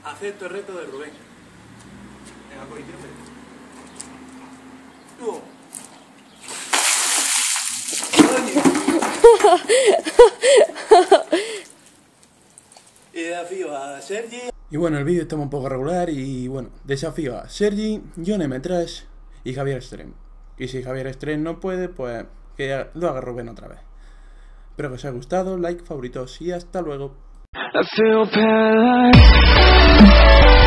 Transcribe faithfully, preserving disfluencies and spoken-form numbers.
Acepto el reto de Rubén. Venga, pues, no. Y desafío a Sergi. Y bueno, el vídeo está un poco regular y bueno, desafío a Sergi, John M. Trash y Javier Stream. Y si Javier Stream no puede, pues que lo haga Rubén otra vez. Espero que os haya gustado, like, favoritos y hasta luego. I feel paralyzed.